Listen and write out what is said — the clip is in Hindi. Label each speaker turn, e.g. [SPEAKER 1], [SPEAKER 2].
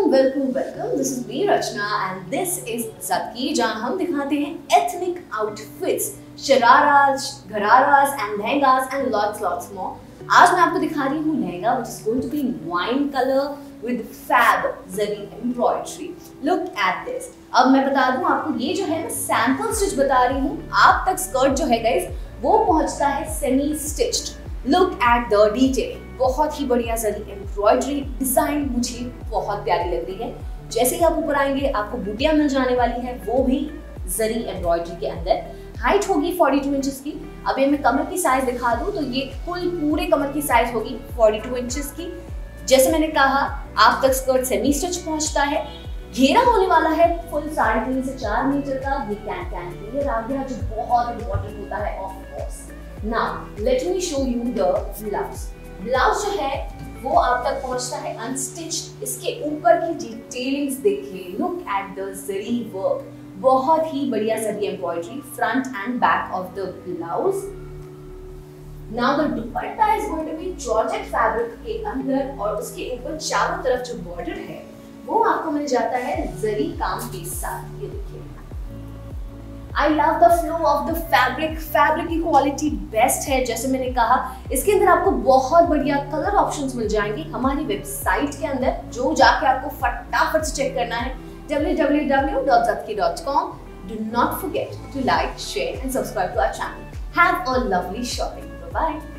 [SPEAKER 1] Welcome. This is me Rachna and this is Zabki, जहां हम दिखाते हैं ethnic outfits, shararas, ghararas and lehengas and lots more. आज मैं आपको दिखा रही हूँ lehenga which is going to be wine colour with fab zari embroidery. Look at this. अब मैं बता दूं आपको, ये जो है मैं सैंपल स्टिच बता रही हूँ। आप तक स्कर्ट जो है गाइस वो पहुंचता है semi stitched. Look at the detail, बहुत ही बढ़िया जरी एम्ब्रॉयडरी डिजाइन, मुझे बहुत प्यारी लग रही है। जैसे ही आप ऊपर आएंगे आपको बूटियां मिल जाने वाली है, वो भी जरी एम्ब्रॉयडरी के अंदर। हाइट होगी 42 इंचेस की। अब ये मैं कमर की साइज दिखा दूं तो ये कुल पूरे कमर की साइज होगी 42 इंचेस की। जैसे मैंने कहा, आप तक स्कर्ट सेमी स्टिच पहुंचता है। घेरा होने वाला है फुल 3.5 से 4 मीटर का। ये कैंटिलीवर आ गया, जो बहुत इंपॉर्टेंट होता है of course. Now let me show you the blouse. Blouse जो है वो आप तक पहुंचता है अनस्टिच्ड। इसके ऊपर की डिटेलिंग्स देखिए, look at the zari work, बहुत ही बढ़िया zari embroidery front and back of the blouse. Now the dupatta is going to be georgette fabric के अंदर, और उसके ऊपर चारों तरफ जो बॉर्डर है वो आपको मिल जाता है जरी काम के साथ। ये देखिए, I love the flow of the fabric. Fabric की क्वालिटी बेस्ट है। जैसे मैंने कहा, इसके अंदर आपको बहुत बढ़िया कलर ऑप्शंस मिल जाएंगे हमारी वेबसाइट के अंदर, जो जाके आपको फटाफट से चेक करना है www.zabki.com. Do not forget to like, share and subscribe to our channel. Have a lovely shopping. Bye bye.